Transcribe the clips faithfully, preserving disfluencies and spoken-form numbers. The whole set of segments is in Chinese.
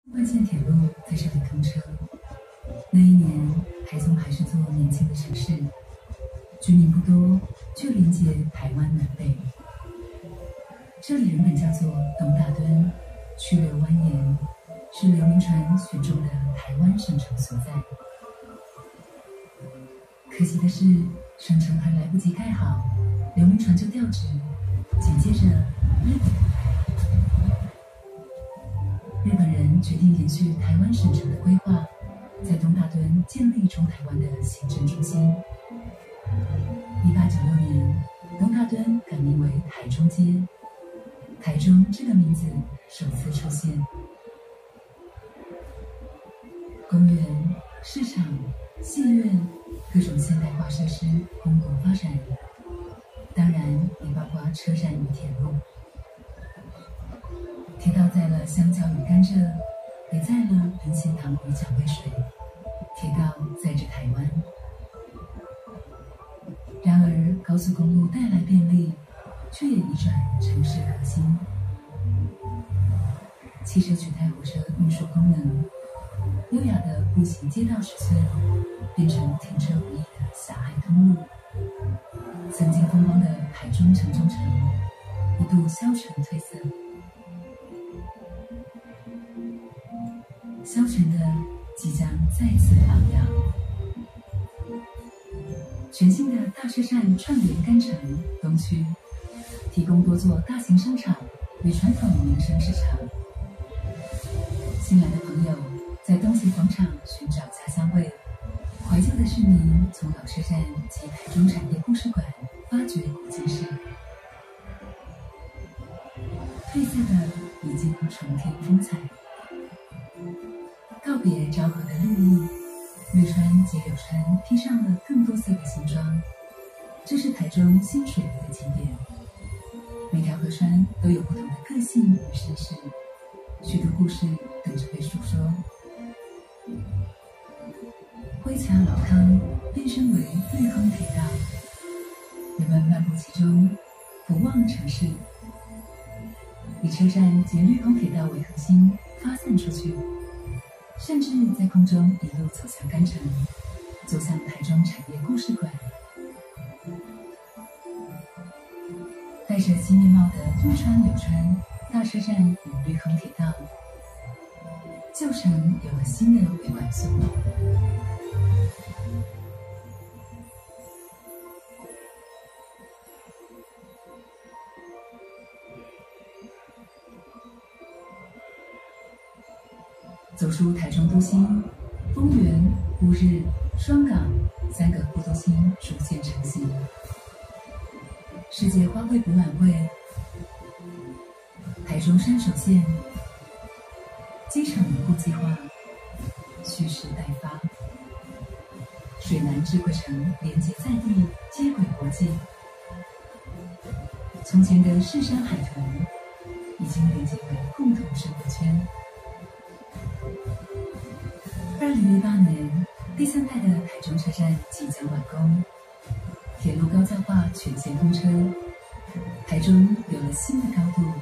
万线铁路在这里通车。那一年，台中还是座年轻的城市，居民不多，却连接台湾南北。这里原本叫做东大墩，曲流蜿蜒，是刘铭传选中的台湾省城所在。可惜的是，省城还来不及盖好，刘铭传就调职，紧接着日本人来。日本人决定延续台湾省城的规划，在东大墩建立中台湾的行政中心。一八九六年，东大墩改名为台中街，台中这个名字首次出现。公园、市场、戏院，各种现代化设施蓬勃发展，当然也包括车站与铁路。铁道载了香蕉与甘蔗，也载了林献堂与蒋渭水。铁道载着台湾。然而，高速公路带来便利，却也移转城市核心。汽车取代火车运输功能，优雅的步行街道尺寸变成停车不易的狭隘通路。曾经风光的台中城中城，一度消沉褪色。消沉的即将再次昂扬。全新的大车站串联干城东区，提供多座大型商场与传统民生市场。新来的朋友在东协广场寻找家乡味，怀旧的市民从老车站及台中产业故事馆发掘古今事。褪色的已经重添风采。告别昭和的绿意，绿川及柳川披上了更多色的新装。这是台中新水路的景点，每条河川都有不同的个性与身世，许多故事等着被述说。灰桥老康变身为绿丰铁道，人们漫步其中，俯望城市，以车站及绿丰铁道为核心发散出去。甚至在空中一路走向干城，走向台中产业故事馆。带着新面貌的绿川柳川大车站与绿丰铁道，旧城有了新的回管速。走出台中都心，丰原、乌日、双港三个副都心逐渐成型。世界花卉博览会、台中山手线、机场维护计划蓄势待发，水南智慧城连接在地，接轨国际。从前的士山海豚已经连接为共同生活圈。二零一八年，第三代的台中车站即将完工，铁路高架化全线通车，台中有了新的高度。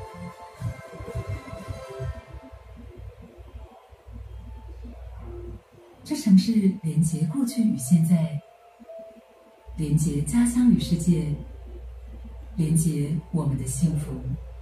这城市连接过去与现在，连接家乡与世界，连接我们的幸福。